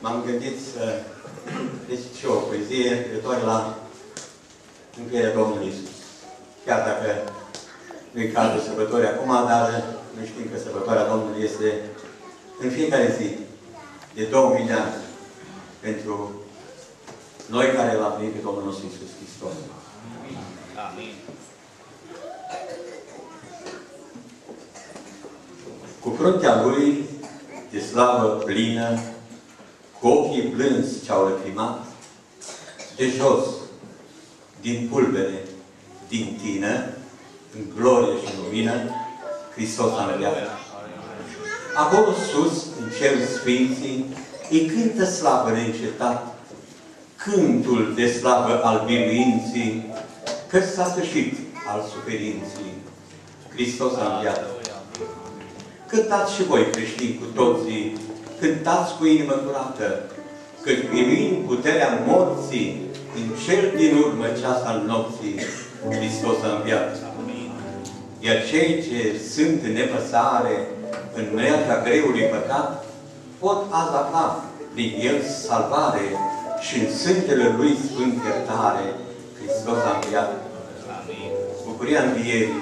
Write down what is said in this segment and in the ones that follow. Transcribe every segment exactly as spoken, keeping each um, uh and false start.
m-am gândit să deci și o poezie referitoare la încheierea Domnului Iisus. Chiar dacă nu-i cazul sărbătorii acum, dar noi știm că sărbătoarea Domnului este în fiecare zi, de două mii de ani, pentru noi care l-am primit pe Domnul nostru Iisus Hristos. Amin. Cu fruntea Lui de slavă plină, cu ochii plânsi ce-au lăcrimat, de jos, din pulbere, din tină, în glorie și lumină, Hristos a înviat. Acolo sus, în cerul sfinții, îi cântă slavă neîncetat, cântul de slavă al biruinții, că s-a sfârșit al suferinții. Hristos a înviat. Cântați și voi, creștini, cu toții, cântați cu inimă curată, că biruind puterea morții, în cel din urmă ceas al nopții, Hristos a înviat. Iar cei ce sunt în nepăsare, în mreaja greului păcat, pot azi afla prin El salvare și în sângele Lui sfânt iertare, Hristos a înviat. Bucuria învierii.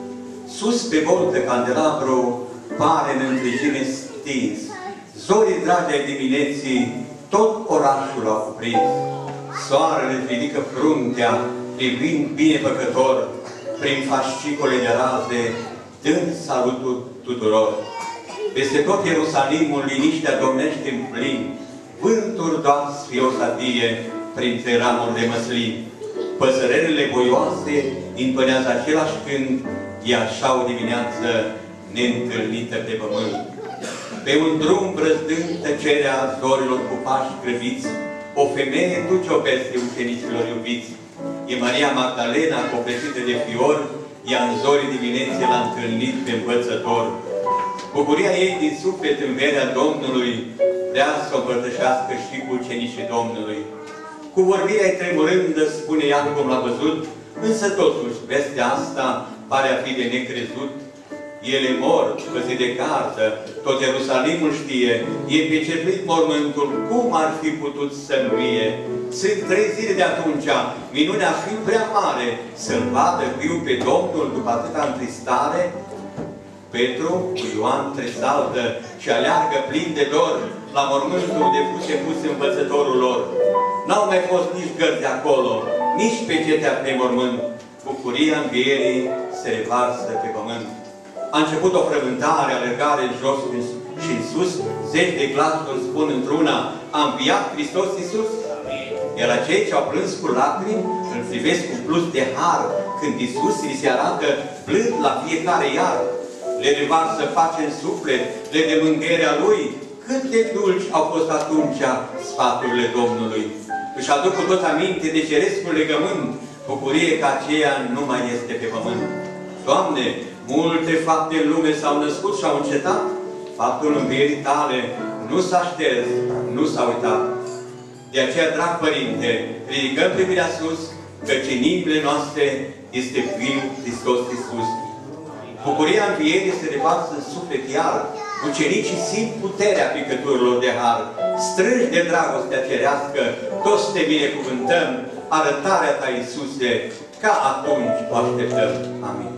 Sus pe voltă candelabru, pare în întregime stins. Zorii dragi ai dimineții, tot orașul au cuprins. Soarele ridică fruntea, privind binefăcător, prin fascicole de raze, dând salutul tuturor. Peste tot Ierusalimul liniștea domnește în plin, vânturi doar sfiosatie printre ramuri de măslin. Păsărelele voioase împănează același cânt, e așa o dimineață neîntâlnită pe pământ. Pe un drum brăzdând tăcerea zorilor cu pași grăbiți, o femeie duce-o peste ucenicilor iubiți. E Maria Magdalena, copleșită de fiori, ea în zorii dimineții l-a întâlnit pe învățător. Bucuria ei din suflet în verea Domnului vrea să o împărtășească și cu ucenicii Domnului. Cu vorbirea tremurândă spune ea cum l-a văzut, însă totuși vestea asta pare a fi de necrezut. Ele mor, păzit de cartă, tot Ierusalimul știe, e pecetuit mormântul, cum ar fi putut să învie? Sunt trei zile de atunci, minunea fi prea mare, să-l vadă viu pe Domnul după atâta întristare. Petru cu Ioan tresaltă și aleargă plin de dor la mormântul de fuse pus învățătorul lor. N-au mai fost nici gărzi acolo, nici pecetea pe mormânt. Bucuria învierii se revarsă pe pământ. A început o frământare, alergare în jos și în sus, zeci de glasuri spun într-una, a înviat Hristos Iisus. Iar acei ce au plâns cu lacrimi, îl privesc cu plus de har, când Iisus li se arată blând la fiecare iar. Le revarsă pace în suflet, le de mângâierea Lui. Cât de dulci au fost atunci sfaturile Domnului. Își aduc cu toți aminte de cerescul legământ, bucurie că aceea nu mai este pe pământ. Doamne, multe fapte în lume s-au născut și au încetat, faptul învierii Tale nu s-a șters, nu s-a uitat. De aceea, drag Părinte, ridicăm privirea sus, căci în inimile noastre este viu Hristos Iisus. Bucuria învierii se revarsă în suflet iar, ucenicii simt puterea picăturilor de har, strânși de dragostea cerească, toți te binecuvântăm, arătarea Ta, Iisuse, ca atunci o așteptăm. Amin.